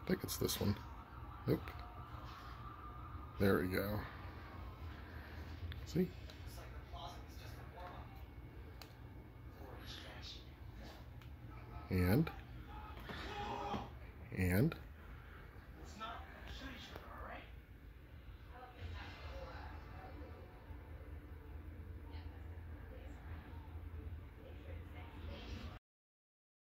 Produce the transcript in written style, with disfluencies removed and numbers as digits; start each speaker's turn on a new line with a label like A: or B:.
A: I think it's this one. Nope. There we go. See? And